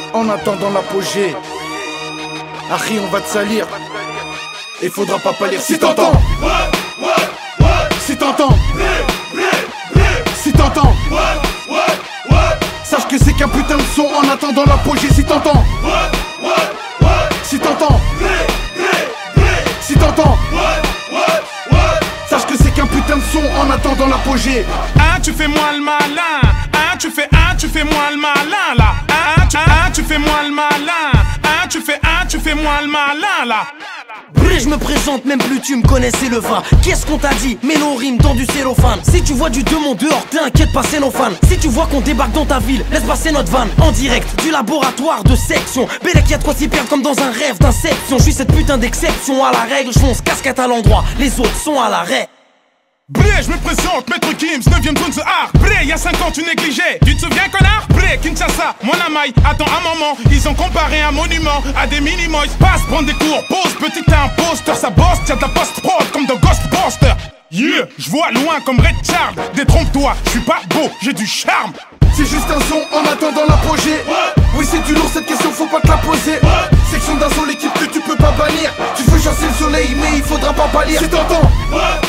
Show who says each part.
Speaker 1: en attendant l'apogée. Harry, on va te salir. Et faudra pas pâlir. Si t'entends, si t'entends, si t'entends, sache que c'est qu'un putain de son en attendant l'apogée. Si t'entends, si t'entends, si t'entends, sache que c'est qu'un putain de son en attendant l'apogée.
Speaker 2: Ah, tu fais moi le malin. Ah, tu fais moi le malin là. Ah, tu fais moi le malin. Ah, tu fais moi le malin là.
Speaker 3: Bré, je me présente, même plus tu me connaissais le vin. Qu'est-ce qu'on t'a dit? Mélo rime dans du cellophane. Si tu vois du démon dehors, t'inquiète pas, c'est nos fans. Si tu vois qu'on débarque dans ta ville, laisse passer notre van. En direct du laboratoire de section. Bélec, y'a de quoi s'y perdre comme dans un rêve d'inception. Je suis cette putain d'exception à la règle. Je fonce casquette à l'endroit, les autres sont à l'arrêt.
Speaker 2: Bré, je me présente, Maître Gims, 9ème zone The Art. Bré, y'a 5 ans tu négligeais, tu te souviens connard? Bré, Kinshasa, Monamaï, attends un moment. Ils ont comparé un monument à des mini-moys. Passe, prendre des cours, pause, petit imposteur. Ça bosse, y'a de la post-prod comme dans Ghostbusters. Yeah, je vois loin comme Red Charles. Détrompe-toi, je suis pas beau, j'ai du charme.
Speaker 1: C'est juste un son en attendant l'apogée. Oui, c'est du lourd, cette question faut pas te la poser. Section d'un son, l'équipe que tu peux pas bannir. Tu veux chasser le soleil mais il faudra pas pâlir. Si t'entends,